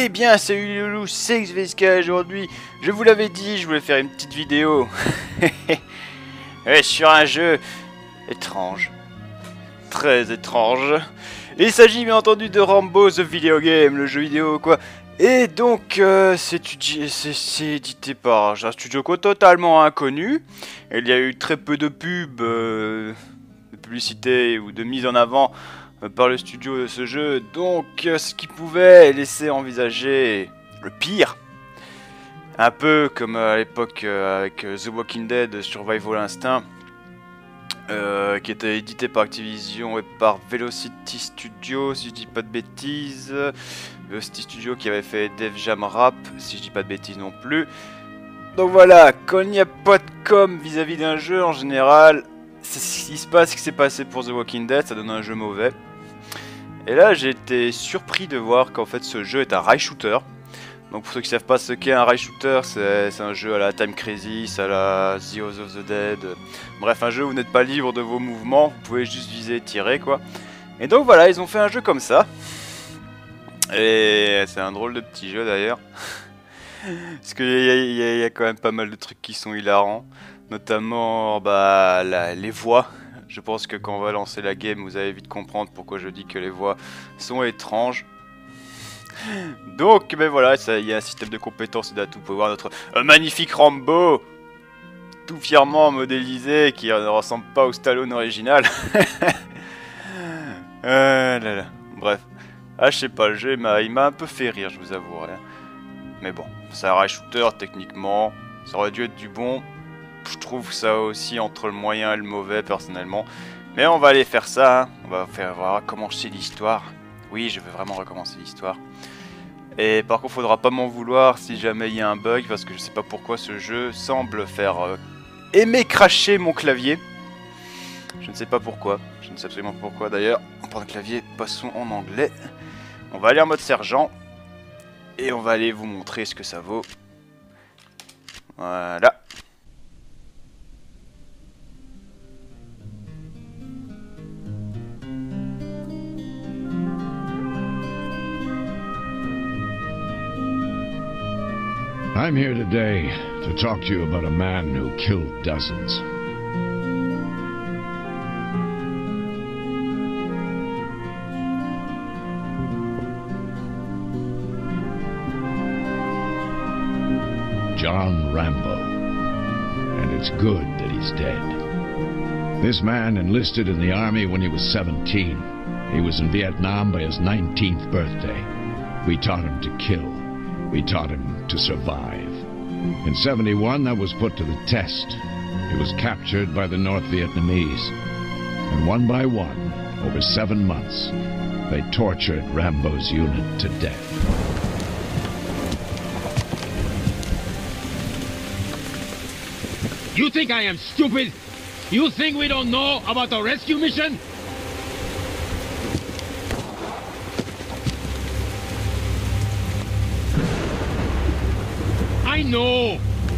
Eh bien, salut les loulous, c'est XVSK. Aujourd'hui, je vous l'avais dit, je voulais faire une petite vidéo. Ouais, sur un jeu étrange. Très étrange. Il s'agit bien entendu de Rambo The Video Game, le jeu vidéo quoi. Et donc, c'est édité par un studio totalement inconnu. Il y a eu très peu de pubs, de publicité ou de mise en avant par le studio de ce jeu, donc ce qui pouvait laisser envisager le pire. Un peu comme à l'époque avec The Walking Dead Survival Instinct, qui était édité par Activision et par Velocity Studio, si je dis pas de bêtises. Velocity Studio qui avait fait Def Jam Rap, si je dis pas de bêtises non plus. Donc voilà, quand il n'y a pas de com vis-à-vis d'un jeu en général, c'est ce qui se passe, ce qui s'est passé pour The Walking Dead, ça donne un jeu mauvais. Et là j'ai été surpris de voir qu'en fait ce jeu est un rail shooter. Donc pour ceux qui ne savent pas ce qu'est un rail shooter, c'est un jeu à la Time Crisis, à la The House of the Dead. Bref, un jeu où vous n'êtes pas libre de vos mouvements, vous pouvez juste viser et tirer quoi. Et donc voilà, ils ont fait un jeu comme ça. Et c'est un drôle de petit jeu d'ailleurs. Parce qu'il y a quand même pas mal de trucs qui sont hilarants. Notamment les voix. Je pense que quand on va lancer la game, vous allez vite comprendre pourquoi je dis que les voix sont étranges. Donc, ben voilà, il y a un système de compétences et d'atouts. Vous pouvez voir notre magnifique Rambo, tout fièrement modélisé, qui ne ressemble pas au Stallone original. Bref. Ah, je sais pas, le jeu, il m'a un peu fait rire, je vous avoue. Mais bon, c'est un rail shooter, techniquement. Ça aurait dû être du bon. Je trouve ça aussi entre le moyen et le mauvais personnellement. Mais on va aller faire ça, hein. On va recommencer l'histoire. Oui, je veux vraiment recommencer l'histoire. Et par contre, faudra pas m'en vouloir si jamais il y a un bug, parce que je sais pas pourquoi ce jeu semble faire aimer cracher mon clavier. Je ne sais pas pourquoi. Je ne sais absolument pas pourquoi d'ailleurs. On prend un clavier, passons en anglais. On va aller en mode sergent. Et on va aller vous montrer ce que ça vaut. Voilà. I'm here today to talk to you about a man who killed dozens. John Rambo. And it's good that he's dead. This man enlisted in the army when he was 17. He was in Vietnam by his 19th birthday. We taught him to kill. We taught him to survive. In '71, that was put to the test. He was captured by the North Vietnamese. And one by one, over 7 months, they tortured Rambo's unit to death. You think I am stupid? You think we don't know about the rescue mission? I know.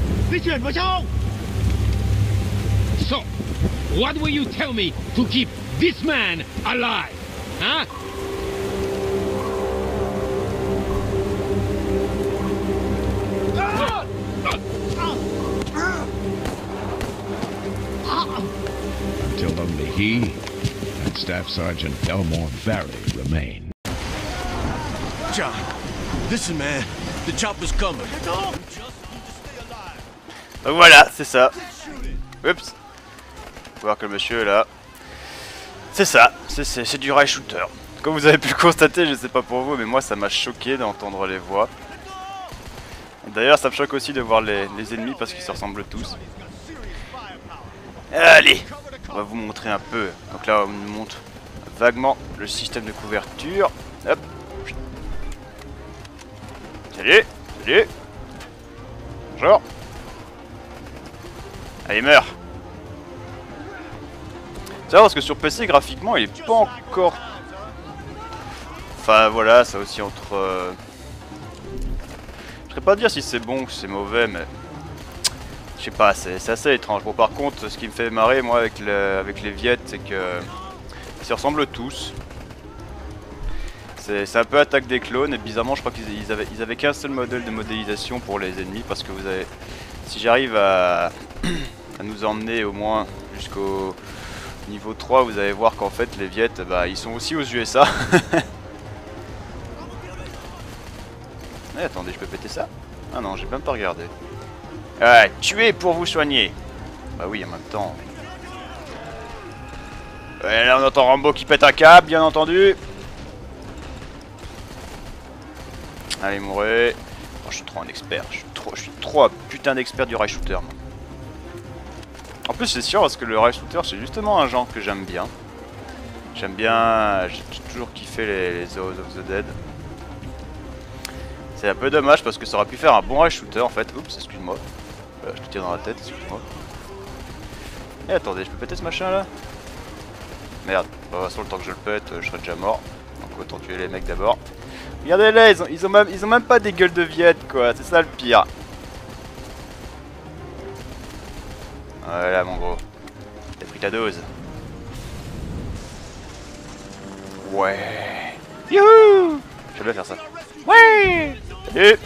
So, what will you tell me to keep this man alive? Huh? Until only he and Staff Sergeant Elmore Barry remain. John, listen, man. The chopper's coming. Donc voilà, c'est ça. Oups. Faut voir que le monsieur est là. C'est ça, c'est du rail shooter. Comme vous avez pu le constater, je sais pas pour vous, mais moi ça m'a choqué d'entendre les voix. D'ailleurs, ça me choque aussi de voir les ennemis parce qu'ils se ressemblent tous. Allez, on va vous montrer un peu. Donc là, on nous montre vaguement le système de couverture. Hop. Salut, salut. Bonjour. Allez, meurs. C'est vrai parce que sur PC, graphiquement, il est pas encore... Enfin, voilà, ça aussi entre... Je saurais pas dire si c'est bon ou si c'est mauvais, mais... Je sais pas, c'est assez étrange. Bon, par contre, ce qui me fait marrer, moi, avec les Viettes, c'est que... Ils se ressemblent tous. C'est un peu attaque des clones et bizarrement je crois qu'ils avaient qu'un seul modèle de modélisation pour les ennemis parce que vous avez... Si j'arrive à nous emmener au moins jusqu'au niveau 3, vous allez voir qu'en fait les Viettes, bah, ils sont aussi aux USA. Attendez, je peux péter ça? Ah non, j'ai même pas regardé. Tuez pour vous soigner. Bah oui, en même temps. Ouais, là on entend Rambo qui pète un câble, bien entendu. Allez, mourrez. Oh, je suis trop un expert. Je suis trop un putain d'expert du rail shooter. Moi. En plus, c'est sûr parce que le rail shooter, c'est justement un genre que j'aime bien. J'aime bien. J'ai toujours kiffé les House of the Dead. C'est un peu dommage parce que ça aurait pu faire un bon rail shooter en fait. Oups, excuse-moi. Je te tire dans la tête, excuse-moi. Et attendez, je peux péter ce machin là? Merde, de toute façon, le temps que je le pète, je serai déjà mort. Donc autant tuer les mecs d'abord. Regardez là, ils ont même pas des gueules de viettes quoi, c'est ça le pire. Voilà mon gros. T'as pris ta dose. Ouais. Youhou! J'aime bien faire ça. Ouais! Salut!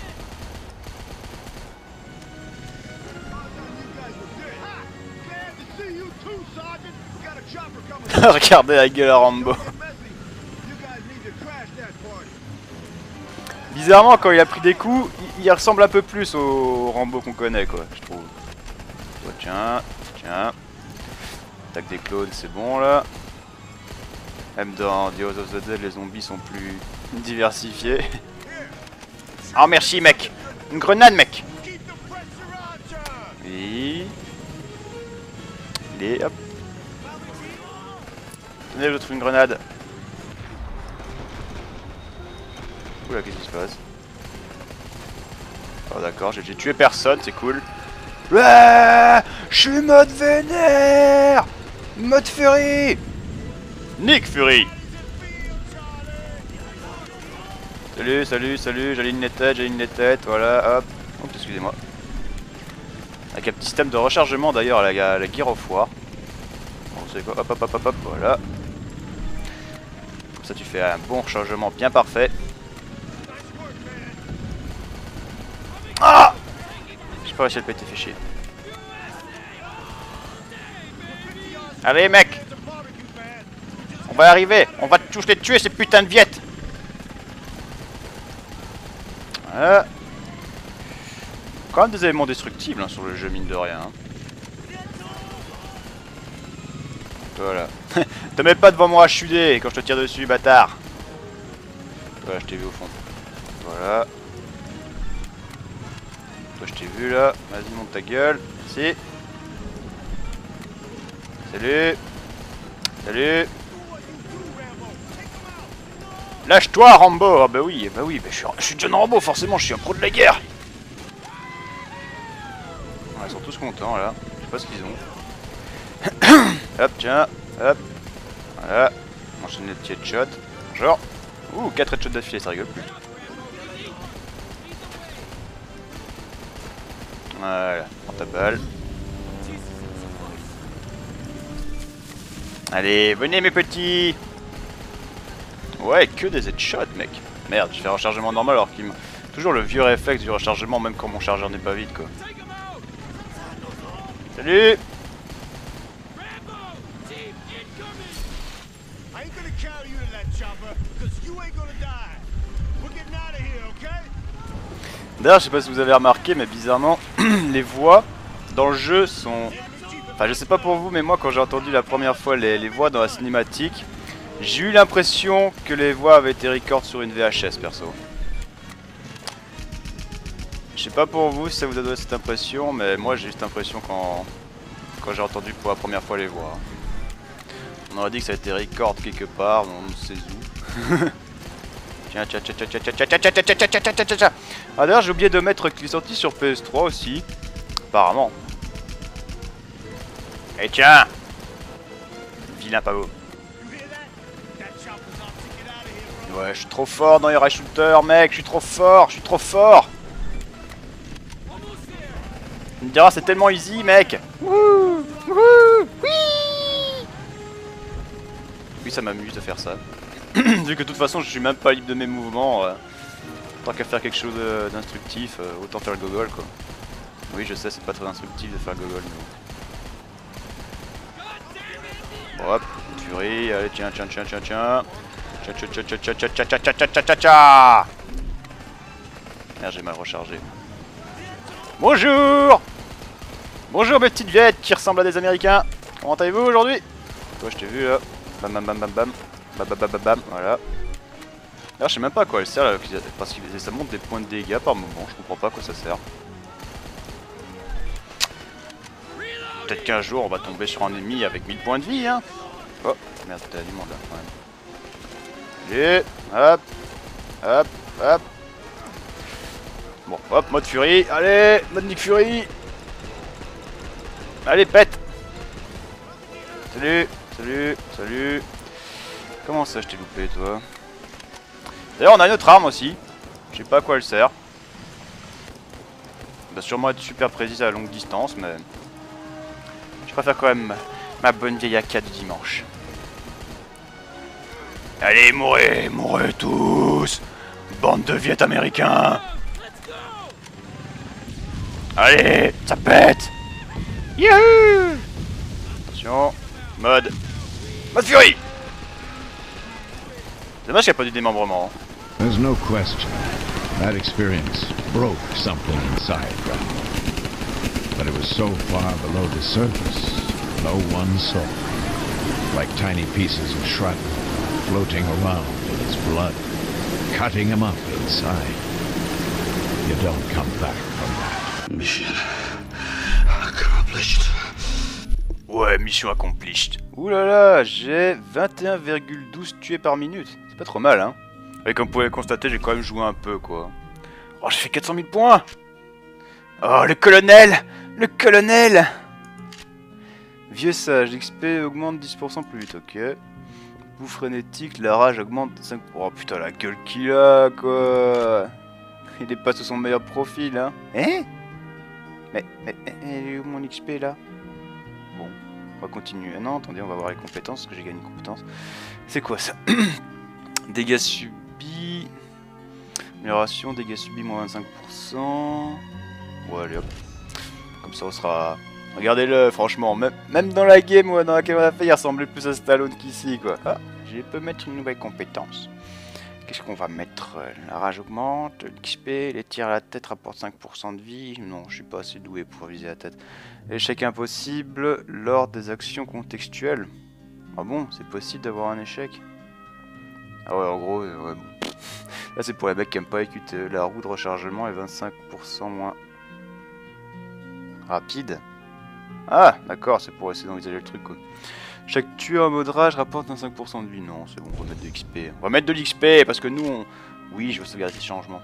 Regardez la gueule à Rambo. Bizarrement, quand il a pris des coups, il ressemble un peu plus au Rambo qu'on connaît, quoi, je trouve. Oh, tiens, tiens. Attaque des clones, c'est bon là. Même dans The House of the Dead, les zombies sont plus diversifiés. Oh merci, mec. Une grenade, mec. Oui. Allez, hop. Tenez, je trouve une grenade. Oula, qu'est-ce qui se passe? Oh d'accord, j'ai tué personne, c'est cool. Ouais, je suis mode vénère. Mode Fury. Nick Fury. Salut, salut, salut, j'aligne les têtes, voilà, hop. Oups, excusez-moi. Avec un petit système de rechargement d'ailleurs à la Gear of War. Bon, c'est quoi? Hop, hop, hop, hop, hop, voilà. Comme ça tu fais un bon rechargement bien parfait. Ah! J'ai pas réussi à le péter, fait chier. Allez mec! On va y arriver! On va tous les tuer ces putains de viettes! Voilà. Quand même des éléments destructibles hein, sur le jeu, mine de rien. Hein. Voilà. Te mets pas devant moi HUD quand je te tire dessus, bâtard! Voilà, je t'ai vu au fond. Voilà. Toi je t'ai vu là, vas-y monte ta gueule, merci. Salut. Salut. Lâche-toi Rambo. Ah bah oui, bah je suis John Rambo forcément, je suis un pro de la guerre. Ouais, ils sont tous contents là, je sais pas ce qu'ils ont. Hop tiens, hop. Voilà, on enchaîne les petits headshots. Genre, ouh 4 headshots d'affilée, ça rigole plus. Voilà, prends ta balle. Allez, venez mes petits. Ouais, que des headshots mec. Merde, je fais un rechargement normal alors qu'il m'a... Toujours le vieux réflexe du rechargement même quand mon chargeur n'est pas vide quoi. Salut. D'ailleurs, je sais pas si vous avez remarqué, mais bizarrement, les voix dans le jeu sont... Enfin, je sais pas pour vous, mais moi, quand j'ai entendu la première fois les voix dans la cinématique, j'ai eu l'impression que les voix avaient été record sur une VHS, perso. Je sais pas pour vous si ça vous a donné cette impression, mais moi, j'ai eu cette impression quand j'ai entendu pour la première fois les voix. On aurait dit que ça a été record quelque part, on ne sait où. Tiens, tiens, tiens, tiens, tiens, tiens, tiens, tiens, tiens, tiens, tiens, tiens, tiens, tiens. Ah d'ailleurs j'ai oublié de mettre qu'il est sorti sur PS3 aussi. Apparemment. Et tiens. Vilain pavot. Ouais, je suis trop fort dans les rail shooters, mec, je suis trop fort, je suis trop fort. Tu me diras, c'est tellement easy, mec. Wouhou, wouhou, oui. Oui, ça m'amuse de faire ça. Vu que de toute façon je suis même pas libre de mes mouvements, tant qu'à faire quelque chose d'instructif, autant faire le gogol quoi. Oui je sais c'est pas très instructif de faire le gogol mais bon. Hop, furie, allez tiens. Merde j'ai mal rechargé. Bonjour. Bonjour mes petites viettes qui ressemblent à des américains. Comment allez-vous aujourd'hui? Toi je t'ai vu là. Bam bam bam bam bam. Bam, voilà. Alors je sais même pas à quoi elle sert là, parce que ça monte des points de dégâts par moment, je comprends pas à quoi ça sert. Peut-être qu'un jour on va tomber sur un ennemi avec 1000 points de vie hein. Oh merde t'as du monde là quand même. Allez, hop. Bon hop, mode furie, allez, mode Nick Fury. Allez pète. Salut. Comment ça je t'ai loupé toi? D'ailleurs on a une autre arme aussi. Je sais pas à quoi elle sert. Elle va sûrement être super précise à longue distance mais... Je préfère quand même ma bonne vieille AK du dimanche. Allez mourrez tous. Bande de Viet américains. Allez, ça pète. Youhou. Attention, mode furie. Dommage qu'il n'y a pas du démembrement. There's no question. That experience broke something inside Rambo. But it was so far below the surface, no one saw. Like tiny pieces of shrapnel floating around in his blood, cutting him up inside. You don't come back from that. Mission accomplished. Ouais, mission accomplished. Ouh là là, j'ai 21,12 tués par minute. C'est pas trop mal, hein. Et comme vous pouvez le constater, j'ai quand même joué un peu, quoi. Oh, j'ai fait 400 000 points. Oh, le colonel. Vieux sage, l'XP augmente 10% plus vite, ok. Bouffe frénétique, la rage augmente 5%. Oh putain, la gueule qu'il a, quoi. Il est pas sous son meilleur profil, hein. Hein? Mais, il est où mon XP, là? Bon, on va continuer. Ah non, attendez, on va voir les compétences, parce que j'ai gagné une compétence. C'est quoi, ça? Dégâts subis... Amélioration, dégâts subis, moins 25%... Ouais, allez, hop. Comme ça, on sera... Regardez-le, franchement, même dans la game dans laquelle on a fait, il ressemblait plus à Stallone qu'ici, quoi. Ah, je peux mettre une nouvelle compétence. Qu'est-ce qu'on va mettre? La rage augmente, l'XP, les tirs à la tête rapportent 5% de vie. Non, je suis pas assez doué pour viser la tête. Échec impossible lors des actions contextuelles. Ah bon, c'est possible d'avoir un échec? Ah ouais, en gros, ouais, bon. Là c'est pour les mecs qui aiment pas écouter. La roue de rechargement est 25% moins rapide. Ah, d'accord, c'est pour essayer d'envisager le truc, quoi. Chaque tueur en mode rage rapporte 25% de vie. Non, c'est bon, on va mettre de l'XP. On va mettre de l'XP parce que nous, on... Oui, je veux sauvegarder ces changements.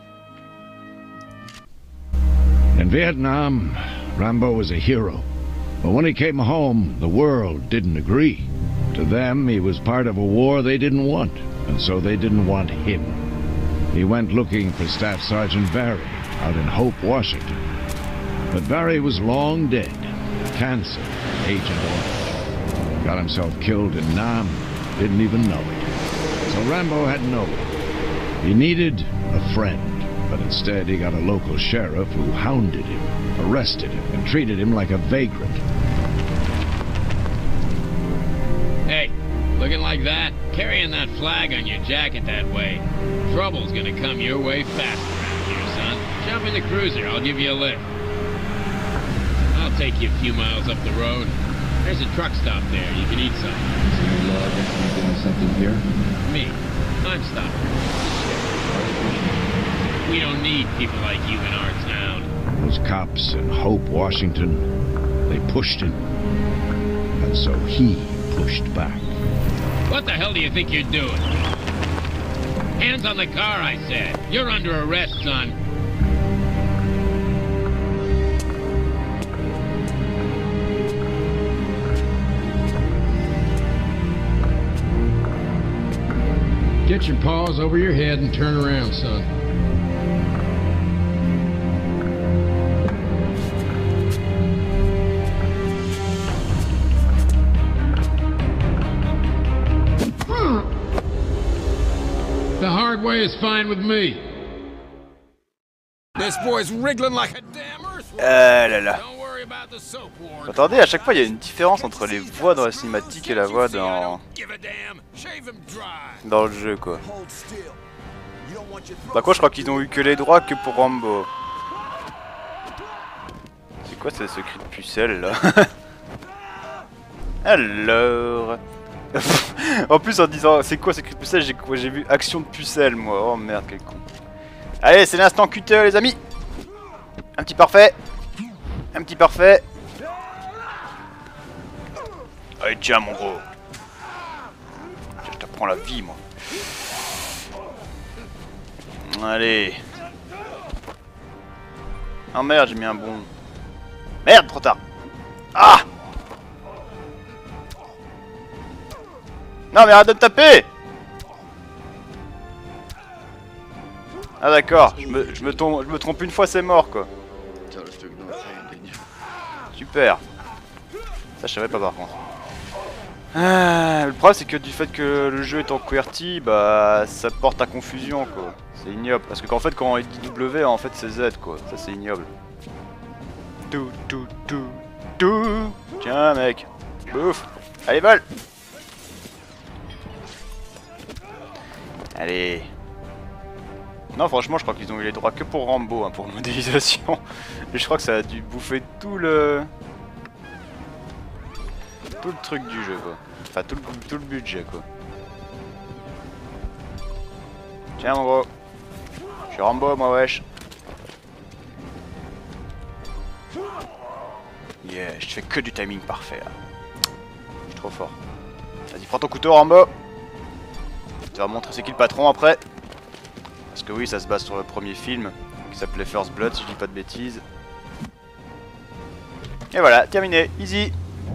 In Vietnam, Rambo was a hero. But when he came home, the world didn't agree. To them, he was part of a war they didn't want, and so they didn't want him. He went looking for Staff Sergeant Barry out in Hope, Washington. But Barry was long dead. Cancer, Agent Orange. Got himself killed in Nam, didn't even know it. So Rambo had no one. He needed a friend, but instead he got a local sheriff who hounded him, arrested him, and treated him like a vagrant. Hey, looking like that? Carrying that flag on your jacket that way. Trouble's gonna come your way fast around here, son. Jump in the cruiser, I'll give you a lift. I'll take you a few miles up the road. There's a truck stop there, you can eat something. Is your log doing something here? Me, I'm stopping. We don't need people like you in our town. Those cops in Hope, Washington, they pushed him. And so he pushed back. What the hell do you think you're doing? Hands on the car, I said. You're under arrest, son. Get your paws over your head and turn around, son. way is fine with me. This boy's wriggling like a damn earthworm. Ah là là. Don't worry about the soap ward. Attendez, à chaque fois il y a une différence entre les voix dans la cinématique et la voix dans le jeu quoi. Bah quoi, je crois qu'ils ont eu que les droits que pour Rambo. C'est quoi ce cri de pucelle là? Alors... en plus en disant c'est quoi ce cri de pucelle, j'ai vu action de pucelle moi. Oh merde, quel con. Allez, c'est l'instant cutter les amis. Un petit parfait. Un petit parfait. Allez tiens mon gros. Je t'apprends la vie moi. Allez. Oh merde, j'ai mis un bon. Merde, trop tard. Ah! Non mais arrête de me taper! Ah d'accord, je me trompe une fois, c'est mort quoi. Super. Ça je savais pas par contre. Ah, le problème c'est que du fait que le jeu est en QWERTY, bah ça porte à confusion quoi. C'est ignoble, parce que qu'en fait quand il dit W en fait c'est Z quoi, ça c'est ignoble. Tout. Tiens mec, bouffe. Allez vol. Allez. Non franchement je crois qu'ils ont eu les droits que pour Rambo hein, pour modélisation. Et je crois que ça a dû bouffer tout le truc du jeu quoi. Enfin tout le budget quoi. Tiens mon gros. Je suis Rambo moi wesh. Yeah, je fais que du timing parfait là. Je suis trop fort. Vas-y prends ton couteau Rambo. Tu vas montrer c'est qui le patron après. Parce que oui ça se base sur le premier film qui s'appelait First Blood si je dis pas de bêtises. Et voilà, terminé, easy.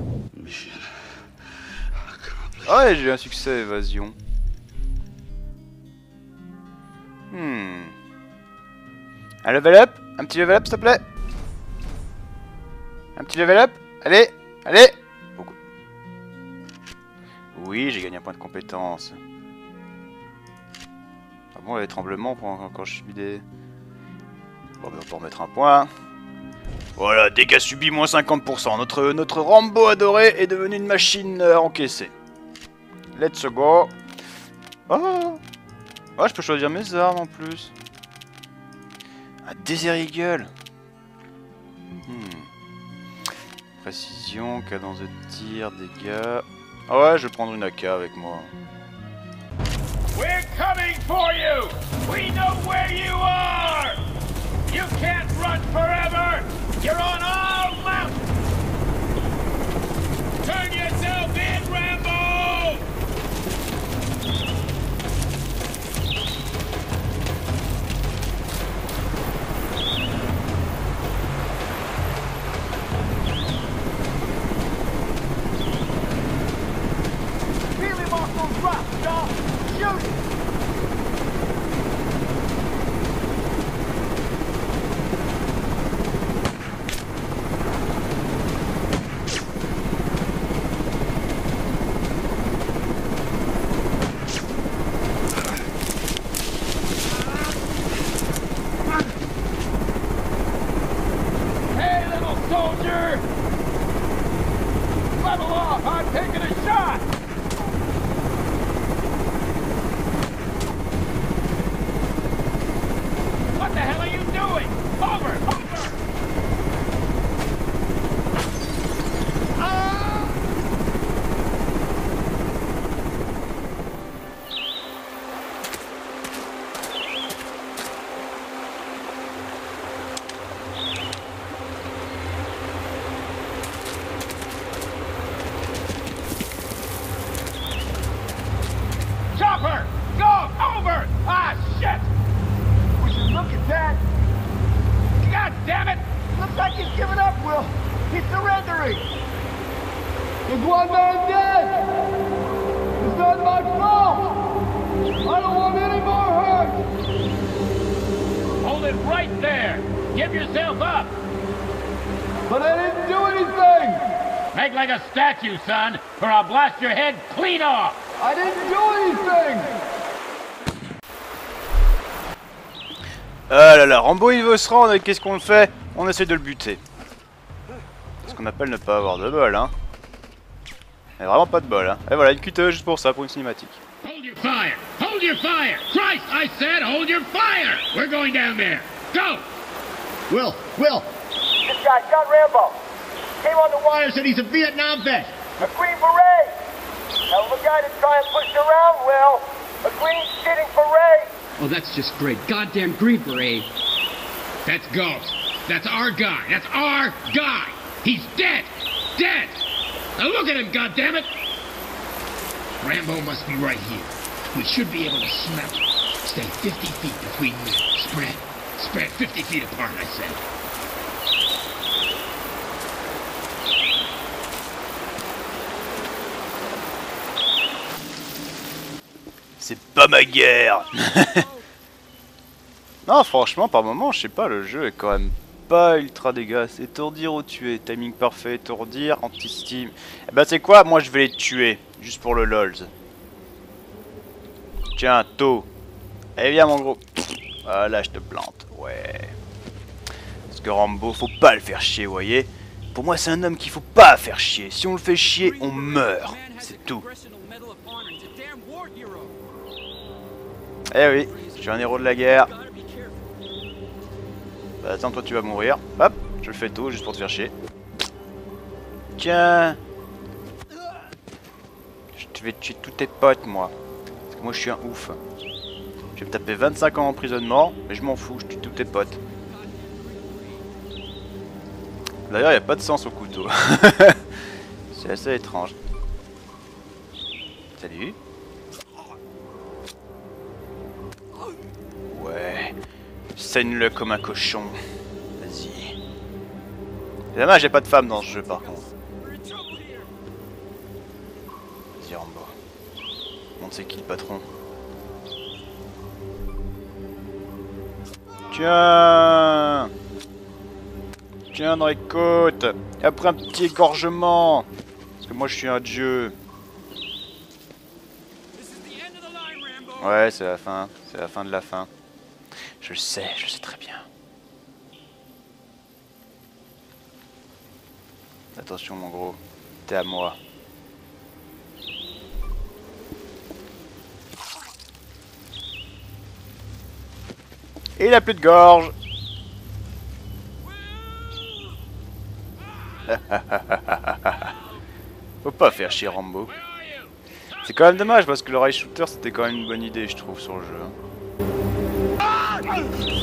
Ouais j'ai eu un succès évasion. Un level up? Un petit level up s'il te plaît? Un petit level up? Allez, allez. Beaucoup. Oui j'ai gagné un point de compétence. Ah bon, les tremblements quand je suis des... Bon, on peut remettre un point. Voilà, dégâts subis moins 50%. Notre Rambo adoré est devenu une machine à encaisser. Let's go. Oh, oh, je peux choisir mes armes en plus. Un Desert Eagle. Précision, cadence de tir, dégâts. Ah ouais, je vais prendre une AK avec moi. We're coming for you! We know where you are! You can't run forever! You're on all mountains! Turn yourself in, Rambo! Feel him off those rocks, y'all! Shoot him! Hey, little soldier! Level off! I'm taking a shot! What the hell are you doing? Over! Over! Ah! Chopper! Go! Over! Ah, shit! We should look at that. God damn it! Looks like he's giving up, Will. He's surrendering. There's one man dead. It's not my fault. I don't want any more hurt. Hold it right there. Give yourself up. But I didn't do anything. Make like a statue, son, or I'll blast your head clean off. I didn't do anything. Ah là là, Rambo il veut se rendre et qu'est-ce qu'on fait? On essaie de le buter. Ce qu'on appelle ne pas avoir de bol, hein. Il n'y a vraiment pas de bol, hein. Et voilà, une cuteuse juste pour ça, pour une cinématique. Hold your fire! Hold your fire! Christ, I said hold your fire! We're going down there. Go! Will! This guy, John Rambo. Came on the wire, said he's a Vietnam vet. A Green Beret. Hell of a guy to try and push around, Will. A green shitting beret. Oh, that's just great. Goddamn Green Beret. That's Ghost. That's our guy. That's our guy. He's dead. Dead. Now look at him, goddammit. Rambo must be right here. We should be able to smell him. Stay 50 feet between me. Spread. Spread 50 feet apart, I said. C'est pas ma guerre. Non, franchement, par moment, je sais pas, le jeu est quand même pas ultra dégueulasse. Étourdir ou tuer, timing parfait, étourdir, anti-steam. Eh ben c'est quoi? Moi je vais les tuer, juste pour le lols. Tiens, tôt. Eh viens mon gros. Voilà, je te plante, ouais. Parce que Rambo, faut pas le faire chier, vous voyez. Pour moi, c'est un homme qu'il faut pas faire chier. Si on le fait chier, on meurt. C'est tout. Eh oui, je suis un héros de la guerre. Bah attends, toi tu vas mourir. Hop, je le fais tôt juste pour te faire chier. Tiens. Je vais tuer tous tes potes, moi. Parce que moi je suis un ouf. Je vais me taper 25 ans d'emprisonnement, mais je m'en fous, je tue tous tes potes. D'ailleurs, il n'y a pas de sens au couteau. C'est assez étrange. Salut. Ouais. Saigne-le comme un cochon. Vas-y. C'est dommage, j'ai pas de femme dans ce jeu par contre. Vas-y Rambo. On sait qui le patron. Tiens. Tiens dans les côtes. Et après un petit égorgement. Parce que moi je suis un dieu. Ouais, c'est la fin. C'est la fin de la fin. Je le sais très bien. Attention mon gros, t'es à moi. Et il a plus de gorge. Faut pas faire chier Rambo. C'est quand même dommage parce que le rail shooter c'était quand même une bonne idée je trouve sur le jeu. I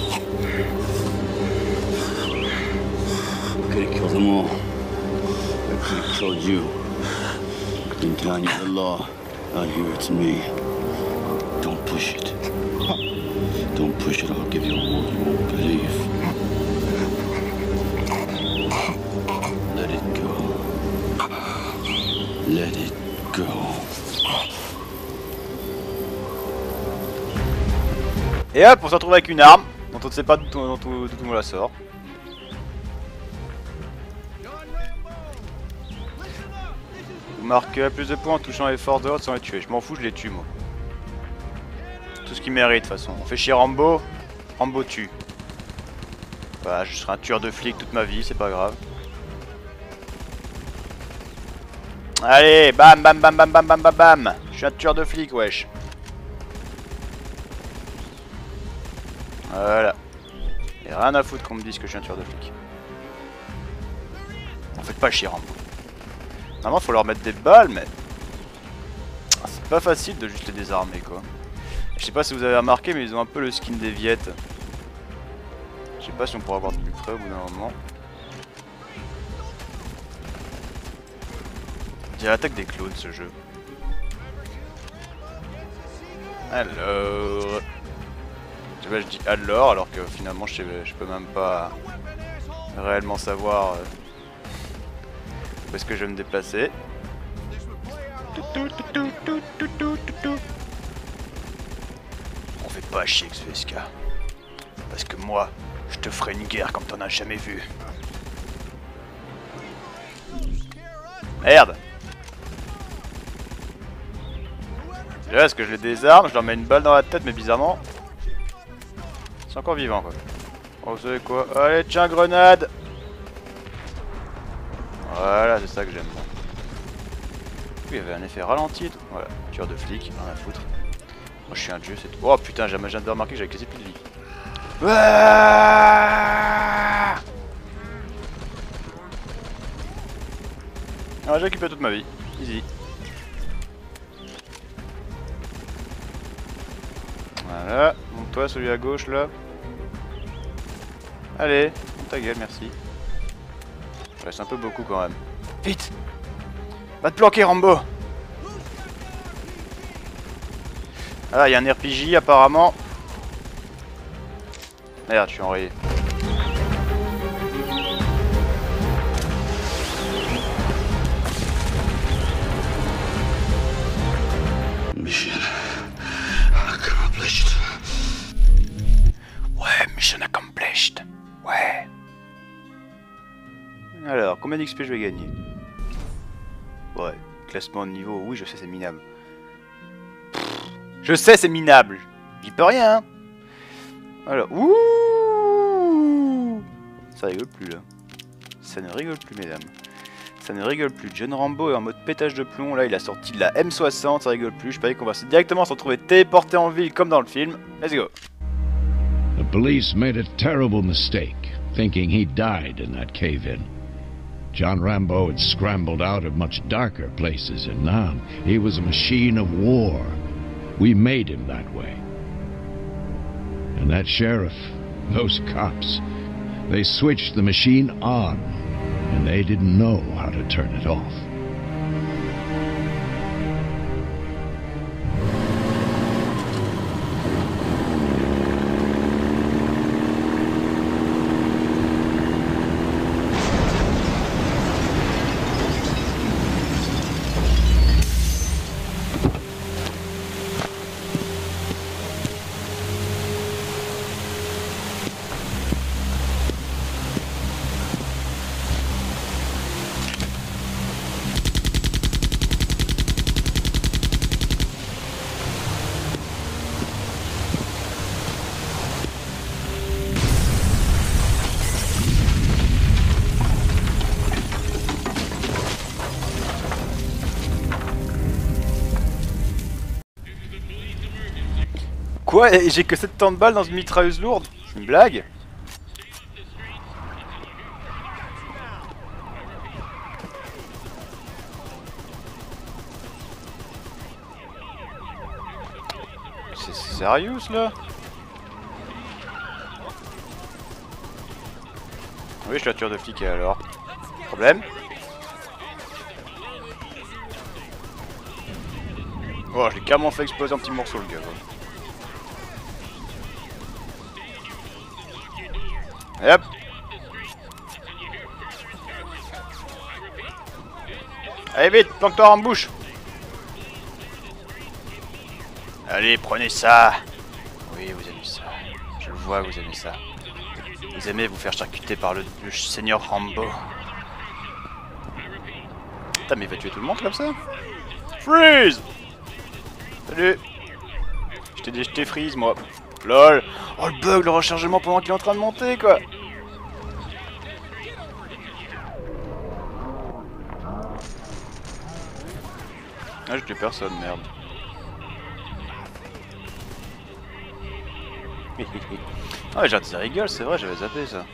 could have killed them all. I could have killed you. In town you're the law. Out here it's me. Don't push it. Don't push it, I'll give you a word you won't believe. Let it go. Let it go. Et hop, on se retrouve avec une arme dont on ne sait pas d'où on la sort. Vous marquez plus de points en touchant les forces de l'autre sans les tuer. Je m'en fous, je les tue moi. Tout ce qu'il mérite de toute façon. On fait chier Rambo, Rambo tue. Bah, je serai un tueur de flics toute ma vie, c'est pas grave. Allez, bam bam bam bam bam bam bam bam. Je suis un tueur de flics, wesh. Voilà. Y'a rien à foutre qu'on me dise que je suis un tueur de flics. En fait pas chier Rambo. Normalement faut leur mettre des balles mais... c'est pas facile de juste les désarmer quoi. Je sais pas si vous avez remarqué mais ils ont un peu le skin des Viettes. Je sais pas si on pourra voir de plus près au bout d'un moment. Il y a l'attaque des clones ce jeu. Alors... je dis alors que finalement je peux même pas réellement savoir où est-ce que je vais me déplacer. On fait pas chier XVSK. Parce que moi, je te ferai une guerre comme t'en as jamais vu. Merde! Là, est-ce que je les désarme, je leur mets une balle dans la tête mais bizarrement... C'est encore vivant quoi. Oh, vous savez quoi? Allez, tiens, grenade! Voilà, c'est ça que j'aime. Il y avait un effet ralenti et tout. Voilà, tueur de flic, rien à foutre. Moi je suis un dieu, c'est tout. Oh putain, j'ai jamais remarqué que j'avais quasi plus de vie. Ah, j'ai récupéré toute ma vie. Easy. Voilà, monte toi celui à gauche là. Allez, monte ta gueule, merci. Il reste un peu beaucoup quand même. Vite! Va te planquer Rambo! Ah, il y a un RPG apparemment. Merde, je suis enrayé. Mission accomplished. Ouais, mission accomplished. Ouais. Alors, combien d'XP je vais gagner? Ouais, classement de niveau, oui, je sais, c'est minable. Je sais, c'est minable. J'y peux rien. Hein. Alors, ouh, ça rigole plus là. Ça ne rigole plus, mesdames. Ça ne rigole plus. John Rambo est en mode pétage de plomb. Là, il a sorti de la M60. Ça rigole plus. Je parie qu'on va directement se retrouver téléporté en ville comme dans le film. Let's go. The police made a terrible mistake, thinking he died in that cave-in. John Rambo had scrambled out of much darker places in Nam. He was a machine of war. We made him that way. And that sheriff, those cops, they switched the machine on, and they didn't know how to turn it off. Quoi? J'ai que 70 balles dans une mitrailleuse lourde? C'est une blague? C'est sérieux là? Oui, je suis la tueur de flic alors. Problème? Oh, je l'ai carrément fait exploser en petits morceaux le gars. Et hop. Allez vite, planque-toi en bouche. Allez, prenez ça. Oui, vous aimez ça. Je le vois, vous aimez ça. Vous aimez vous faire charcuter par le seigneur Rambo. Putain, mais il va tuer tout le monde comme ça? Freeze! Salut! Je t'ai freeze, moi. LOL! Oh, le bug, le rechargement pendant qu'il est en train de monter, quoi! Ah, je tue personne, merde. Ah ouais, j'ai des rigoles, c'est vrai, j'avais zappé ça.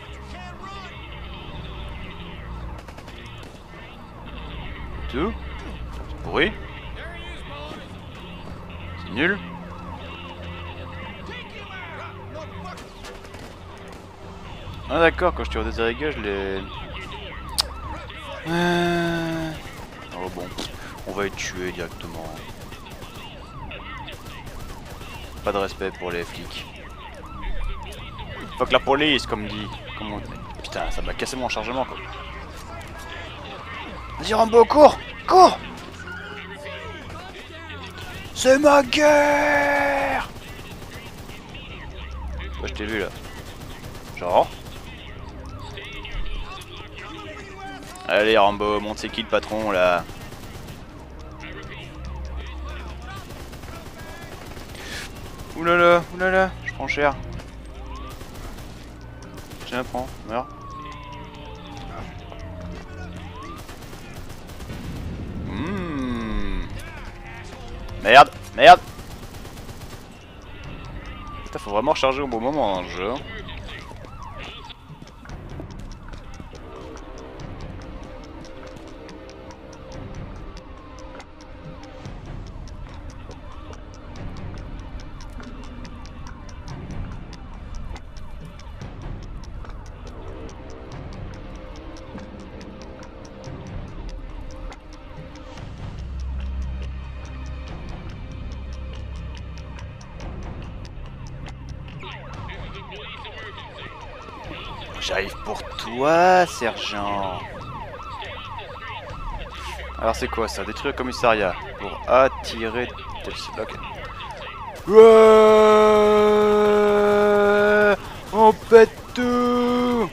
Tout? C'est pourri? C'est nul? Ah d'accord, quand je tire des rigoles, je les... Oh bon, on va être tué directement. Pas de respect pour les flics. Fuck la police, comme dit. Comment... Putain, ça m'a cassé mon chargement quoi. Vas-y Rambo, cours! Cours! C'est ma guerre! Ouais, je t'ai vu là. Genre. Allez Rambo, monte c'est qui le patron là? Oulala, oulala, je prends cher. tiens, prends, meurs. Merde, merde. Putain, faut vraiment recharger au bon moment dans le jeu. J'arrive pour toi, sergent. Alors c'est quoi ça? Détruire le commissariat pour attirer tel bloc. Ouais, on pète tout.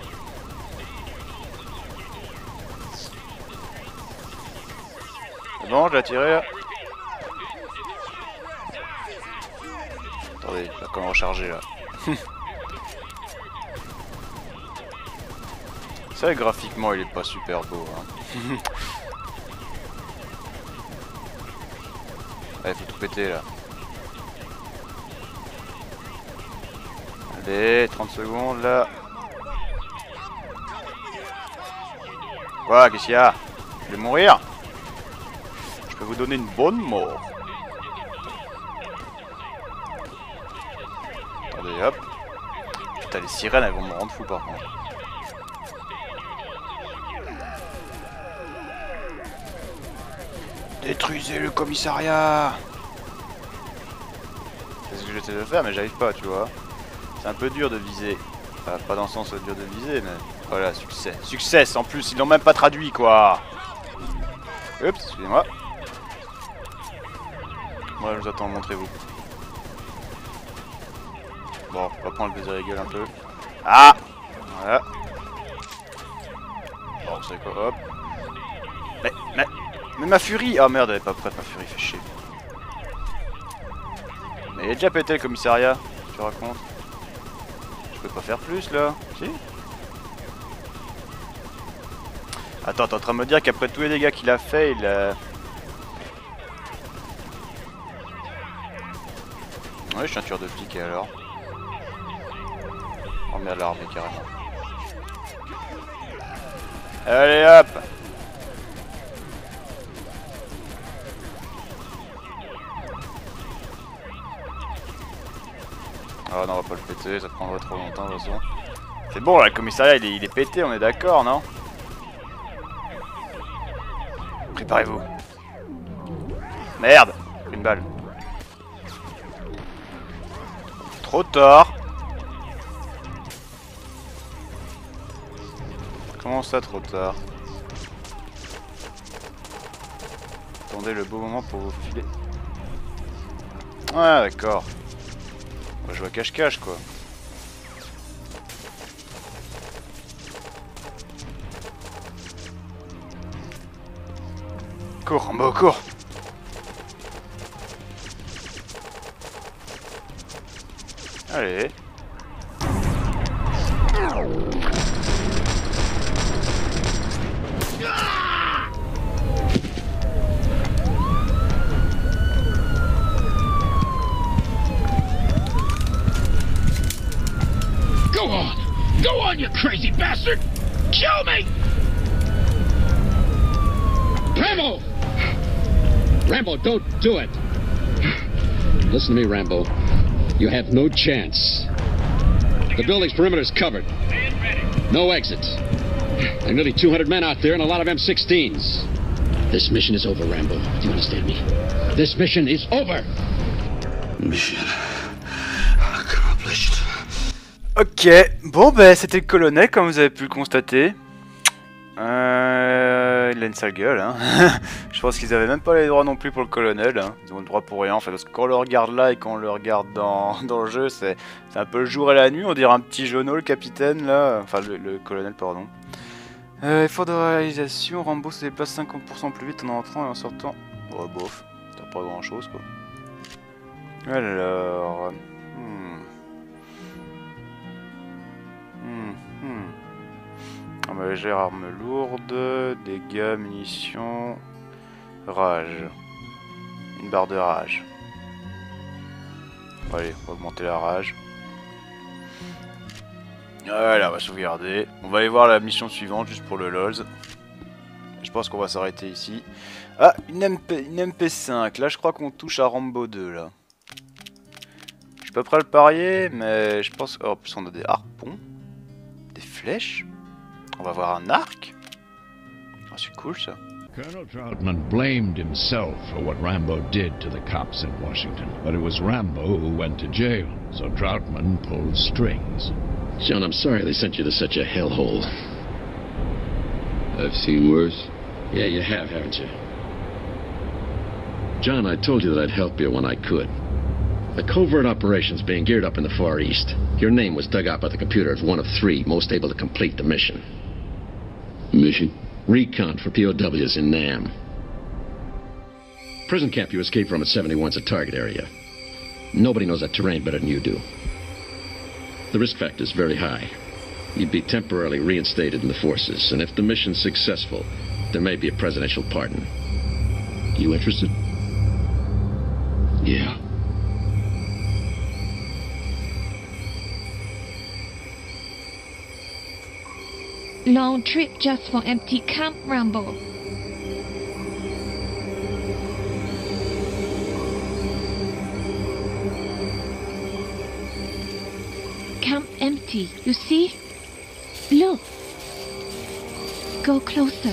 C'est bon, je l'ai attiré là. Attendez, il va quand même recharger là. C'est vrai, graphiquement il est pas super beau hein. Allez, faut tout péter là. Allez, 30 secondes là. Quoi, qu'est-ce qu'il y a? Je vais mourir? Je peux vous donner une bonne mort. Attendez, hop. Putain, les sirènes elles vont me rendre fou par contre. Détruisez le commissariat. C'est ce que j'essaie de faire mais j'arrive pas, tu vois. C'est un peu dur de viser. Enfin, pas dans le sens dur de viser mais... Voilà, succès. Succès en plus, ils l'ont même pas traduit quoi. Oups, excusez-moi. Moi je vous attends, montrez-vous. Bon, on va prendre le baiser la gueule un peu. Ah. Voilà. Bon, vous savez quoi, hop. Mais ma furie! Ah merde, elle est pas prête, ma furie, fait chier. Mais il est déjà pété le commissariat, tu racontes? Je peux pas faire plus là? Si? Attends, t'es en train de me dire qu'après tous les dégâts qu'il a fait, il a... Ouais, je suis un tueur de flic et alors? Oh merde, l'armée carrément. Allez hop! Ah non, on va pas le péter, ça prendrait trop longtemps de toute façon. C'est bon là, le commissariat il est pété, on est d'accord, non? Préparez-vous. Merde! Une balle. Trop tard. Comment ça trop tard? Attendez le beau moment pour vous filer. Ouais d'accord. On va jouer à cache-cache quoi. Cours, Rambo, cours! Allez. Go on, you crazy bastard! Kill me! Rambo! Rambo, don't do it! Listen to me, Rambo. You have no chance. The building's perimeter is covered. No exits. There are nearly 200 men out there and a lot of M16s. This mission is over, Rambo. Do you understand me? This mission is over! Mission accomplished. Ok, bon ben c'était le colonel comme vous avez pu le constater. Il a une sale gueule hein. Je pense qu'ils avaient même pas les droits non plus pour le colonel hein. Ils ont le droit pour rien en fait, parce que quand on le regarde là et quand on le regarde dans le jeu, c'est un peu le jour et la nuit, on dirait un petit jauneau le capitaine là, enfin le colonel pardon. Effort de réalisation, Rambo se déplace 50% plus vite en entrant et en sortant. Bon bof, t'as pas grand chose quoi. Alors... arme légère, arme lourde, dégâts, munitions, rage. Une barre de rage. Bon, allez, on va augmenter la rage. Voilà, on va sauvegarder. On va aller voir la mission suivante juste pour le LOLs. Je pense qu'on va s'arrêter ici. Ah, une MP5. Là, je crois qu'on touche à Rambo 2, là. Je suis pas prêt à le parier, mais je pense... Oh, en plus, on a des harpons. Des flèches. On va avoir un arc. Oh, c'est cool, ça. Colonel Troutman blamed himself for what Rambo did to the cops in Washington. But it was Rambo who went to jail, so Troutman pulled strings. John, I'm sorry they sent you to such a hellhole. I've seen worse. Yeah, you have, haven't you? John, I told you that I'd help you when I could. A covert operation's being geared up in the Far East. Your name was dug out by the computer as one of 3 most able to complete the mission. Mission? Recon for POWs in Nam. Prison camp you escaped from at 71's a target area. Nobody knows that terrain better than you do. The risk factor is very high. You'd be temporarily reinstated in the forces, and if the mission's successful, there may be a presidential pardon. You interested? Yeah. Long trip just for empty Camp Rambo. Camp empty, you see? Look. Go closer.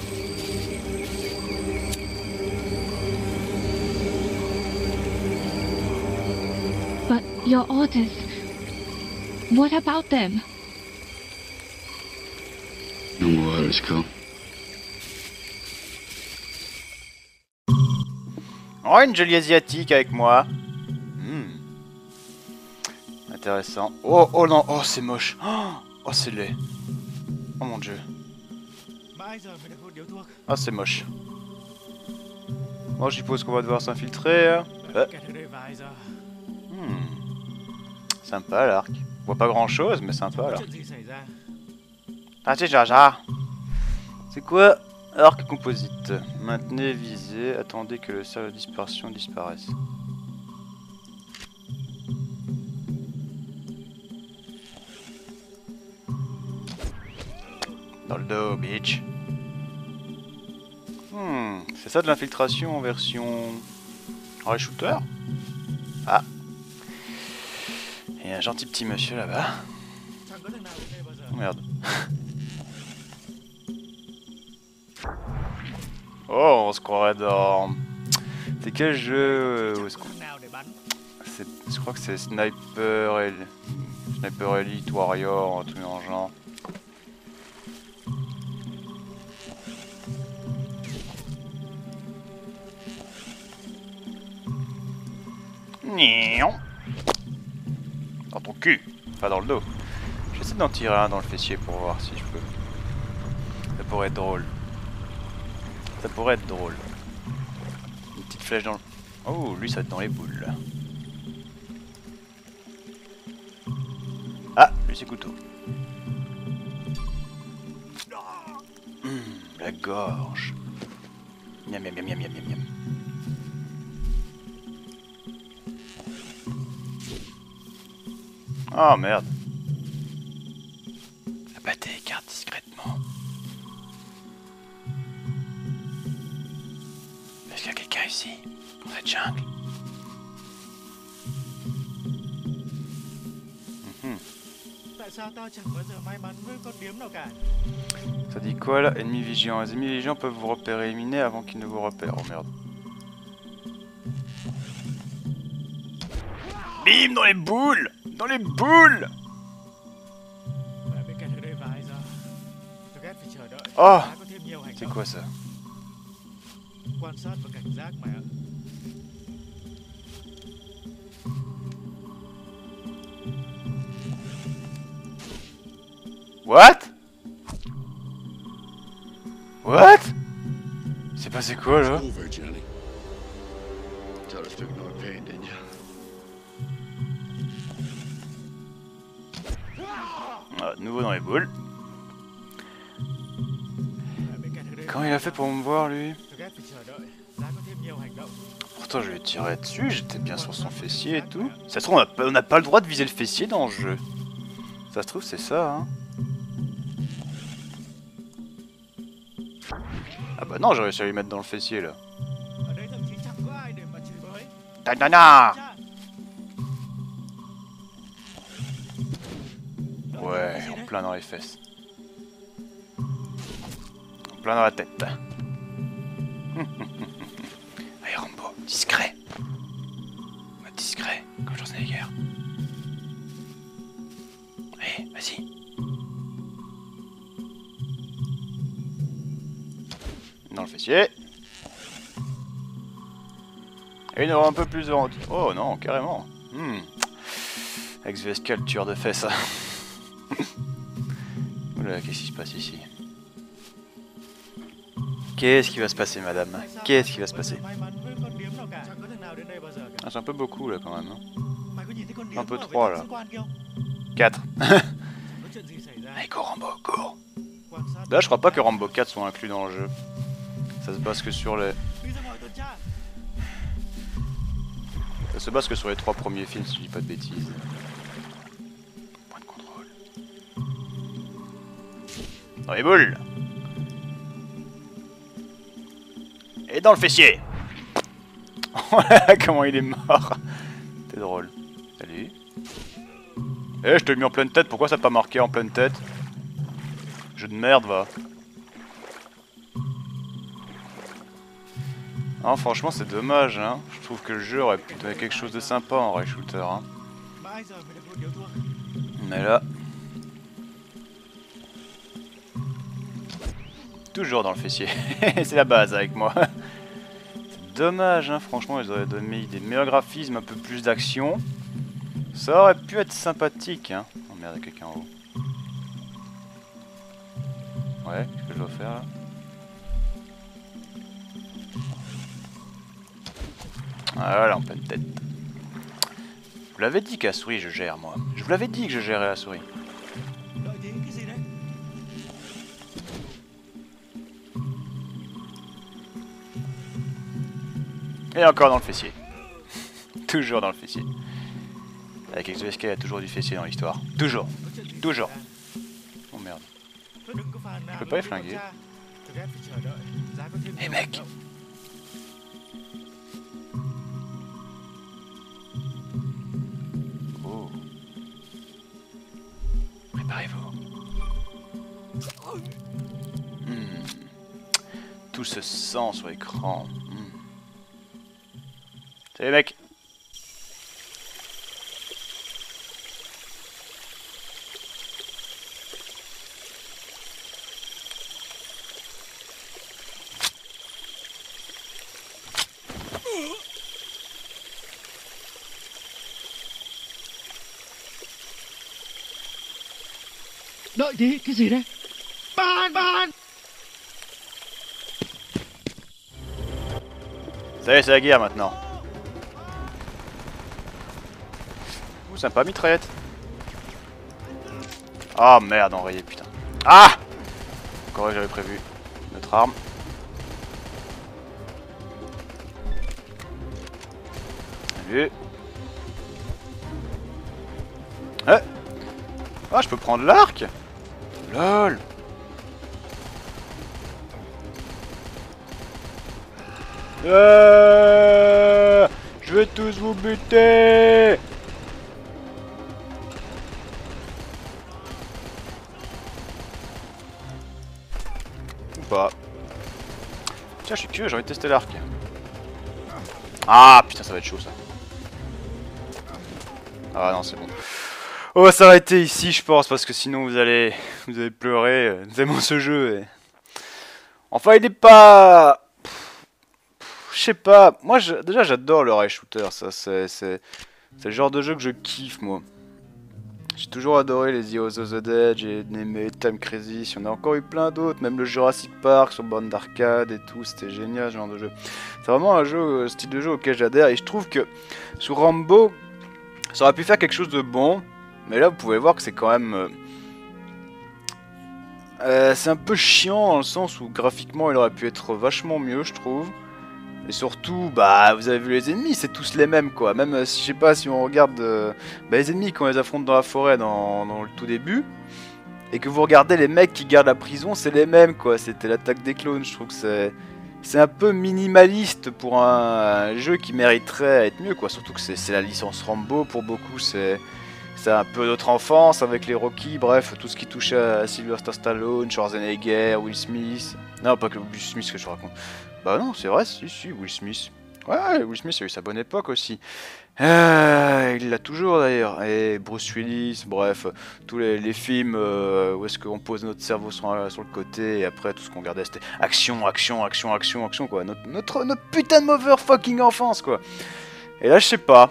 But your orders, what about them? No more orders, Cole. Oh, une jolie asiatique avec moi. Intéressant. Oh, oh non, oh c'est moche. Oh c'est laid. Oh mon dieu. Oh c'est moche. Bon, je suppose qu'on va devoir s'infiltrer. Sympa l'arc. On voit pas grand chose, mais sympa l'arc. Ah tiens, Jaja. C'est quoi arc composite? Maintenez visée, attendez que le cercle de dispersion disparaisse. Dans le dos, bitch. C'est ça de l'infiltration en version... rail shooter? Ah. Il y a un gentil petit monsieur là-bas. Oh merde. Oh, on se croirait dans... C'est quel jeu où est-ce qu'on... Je crois que c'est Sniper Elite Warrior, un truc dans le genre. Dans ton cul, pas dans le dos. J'essaie d'en tirer un dans le fessier pour voir si je peux. Ça pourrait être drôle. Ça pourrait être drôle. Une petite flèche dans le... Oh, lui ça va être dans les boules. Ah, lui c'est couteau. La gorge. Miam miam miam miam miam miam. Oh merde. Abattez les cartes discrètement. Est-ce qu'il y a quelqu'un ici, dans cette jungle? Ça dit quoi là? Ennemis vigilants. Les ennemis vigilants peuvent vous repérer, éliminer avant qu'ils ne vous repèrent. Oh merde. Bim dans les boules! Dans les boules! Oh! C'est quoi ça? What? What? C'est passé quoi là? Ah, de nouveau dans les boules. Comment il a fait pour me voir, lui? Pourtant, je lui ai tiré dessus, j'étais bien sur son fessier et tout. Ça se trouve, on n'a pas le droit de viser le fessier dans le jeu. Ça se trouve, c'est ça, hein. Ah bah non, j'ai réussi à lui mettre dans le fessier, là. Tanana! Ouais, en plein dans les fesses. En plein dans la tête. Allez, Rambo, discret. Discret, comme Schwarzenegger. Allez, vas-y. Dans le fessier. Et il aura un peu plus de rendu. Oh non, carrément. Ex-VSK, le tueur de fesses. Oula, qu'est-ce qui se passe ici? Qu'est-ce qui va se passer, madame? Qu'est-ce qui va se passer? Ah, c'est un peu beaucoup, là, quand même. Hein. Un peu 3, là. 4. Allez, go, Rambo, go! Là, je crois pas que Rambo 4 soit inclus dans le jeu. Ça se base que sur les... Ça se base que sur les 3 premiers films, si je dis pas de bêtises. Point de contrôle. Dans les boules! Et dans le fessier! Comment il est mort! C'est drôle. Salut. Eh, je te l'ai mis en pleine tête, pourquoi ça n'a pas marqué en pleine tête? Jeu de merde, va. Non, franchement, c'est dommage, hein. Je trouve que le jeu aurait pu donner quelque chose de sympa en rail shooter, hein. Mais là... Toujours dans le fessier. C'est la base avec moi. C'est dommage, hein. Franchement, ils auraient donné des meilleurs graphismes, un peu plus d'action. Ça aurait pu être sympathique, hein. Oh merde, il y a quelqu'un en haut. Ouais, qu'est-ce que je dois faire là? Voilà, en pleine tête. Je vous l'avais dit qu'à la souris je gère, moi. Je vous l'avais dit que je gérais la souris. Et encore dans le fessier. Toujours dans le fessier. Avec ex-VSK, il y a toujours du fessier dans l'histoire. Toujours. Toujours. Oh merde. Je peux pas les flinguer. Eh mec! Oh. Préparez-vous. Tout ce sang sur l'écran. Salut mec! Đợi tí, cái gì đấy? Ban! Ça y est, c'est la guerre maintenant. Ouh, sympa, mitraillette. Ah merde, enrayé, putain. Ah! Encore que j'avais prévu. Notre arme. Salut. Ah, je peux prendre l'arc? LOL. Je vais tous vous buter. Ou pas. Tiens, je suis curieux, j'ai envie de tester l'arc. Ah putain, ça va être chaud ça. Ah non, c'est bon. On va s'arrêter ici, je pense, parce que sinon vous allez pleurer. Tellement ce jeu. Et... Enfin, il est pas... Je sais pas. Moi, déjà, j'adore le rail shooter. Ça, c'est le genre de jeu que je kiffe, moi. J'ai toujours adoré les Heroes of the Dead, j'ai aimé Time Crisis, il y en a encore eu plein d'autres, même le Jurassic Park sur borne d'arcade et tout, c'était génial ce genre de jeu. C'est vraiment un jeu, style de jeu auquel j'adhère, et je trouve que sur Rambo, ça aurait pu faire quelque chose de bon, mais là vous pouvez voir que c'est quand même... C'est un peu chiant dans le sens où graphiquement il aurait pu être vachement mieux, je trouve. Et surtout, bah, vous avez vu les ennemis, c'est tous les mêmes, quoi. Même, si je sais pas, si on regarde les ennemis quand on les affronte dans la forêt, dans le tout début, et que vous regardez les mecs qui gardent la prison, c'est les mêmes, quoi. C'était l'attaque des clones, je trouve que c'est un peu minimaliste pour un jeu qui mériterait être mieux, quoi. Surtout que c'est la licence Rambo, pour beaucoup, c'est un peu notre enfance avec les Rocky, bref, tout ce qui touchait à Sylvester Stallone, Schwarzenegger, Will Smith. Non, pas que Will Smith que je raconte. Bah non, c'est vrai, si, Will Smith. Ouais, Will Smith a eu sa bonne époque aussi. Il l'a toujours d'ailleurs. Et Bruce Willis, bref, tous les films où est-ce qu'on pose notre cerveau sur le côté et après tout ce qu'on regardait c'était action, quoi. Notre putain de motherfucking enfance, quoi. Et là, je sais pas.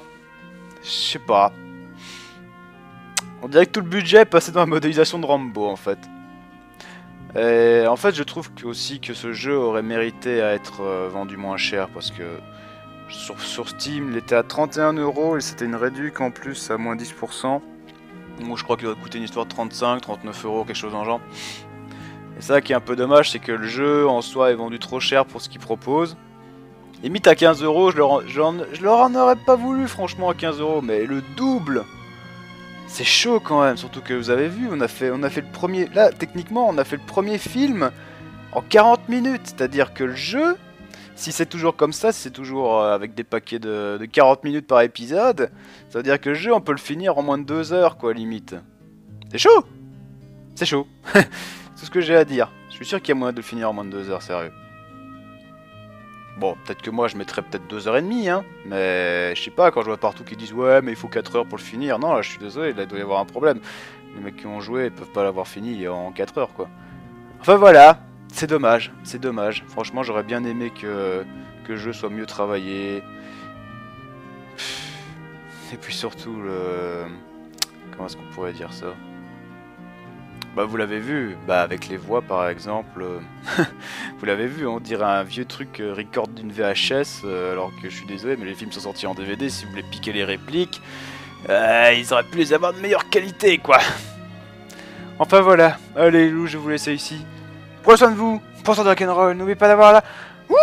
On dirait que tout le budget est passé dans la modélisation de Rambo, en fait. Et en fait, je trouve aussi que ce jeu aurait mérité à être vendu moins cher, parce que sur Steam, il était à 31 € et c'était une réduc en plus à moins 10%. Moi, je crois qu'il doit coûter une histoire de 35, 39 €, quelque chose en genre. Et ça qui est un peu dommage, c'est que le jeu en soi est vendu trop cher pour ce qu'il propose. Limite à 15 €, je leur en aurais pas voulu, franchement, à 15 €, mais le double! C'est chaud quand même, surtout que vous avez vu, on a fait le premier... Là, techniquement, on a fait le premier film en 40 minutes. C'est-à-dire que le jeu, si c'est toujours comme ça, si c'est toujours avec des paquets de 40 minutes par épisode, ça veut dire que le jeu, on peut le finir en moins de 2 heures, quoi, limite. C'est chaud! C'est chaud. C'est tout ce que j'ai à dire. Je suis sûr qu'il y a moyen de le finir en moins de 2 heures, sérieux. Bon, peut-être que moi je mettrais peut-être 2h30, hein, mais je sais pas, quand je vois partout qui disent ouais, mais il faut 4 heures pour le finir. Non, là je suis désolé, là il doit y avoir un problème. Les mecs qui ont joué ils peuvent pas l'avoir fini en 4 heures, quoi. Enfin voilà, c'est dommage, c'est dommage. Franchement, j'aurais bien aimé que le jeu soit mieux travaillé. Et puis surtout, comment est-ce qu'on pourrait dire ça? Bah vous l'avez vu, bah avec les voix par exemple, vous l'avez vu, on dirait un vieux truc record d'une VHS, alors que je suis désolé mais les films sont sortis en DVD, si vous voulez piquer les répliques, ils auraient pu les avoir de meilleure qualité, quoi. Enfin voilà, allez loups, je vais vous laisser ici. Prenez soin de vous, pensez à rock'n'roll, n'oubliez pas d'avoir la...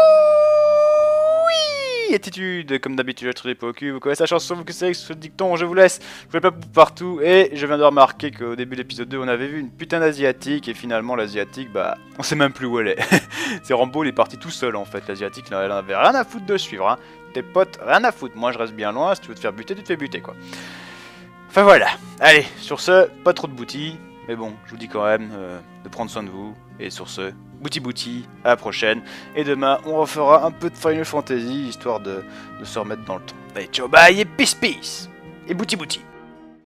attitude, comme d'habitude, je trouve des pas au cul. Vous connaissez la chanson, vous connaissez ce dicton, je vous laisse. Je fais pas partout et je viens de remarquer qu'au début de l'épisode 2, on avait vu une putain d'asiatique et finalement l'asiatique, bah, on sait même plus où elle est. C'est Rambo, il est parti tout seul en fait. L'asiatique, elle en avait rien à foutre de suivre, hein. Tes potes, rien à foutre. Moi, je reste bien loin. Si tu veux te faire buter, tu te fais buter, quoi. Enfin voilà. Allez, sur ce, pas trop de boutis, mais bon, je vous dis quand même de prendre soin de vous. Et sur ce, bouti, à la prochaine. Et demain, on refera un peu de Final Fantasy, histoire de se remettre dans le temps. Allez, ciao, bye, et peace. Et bouti.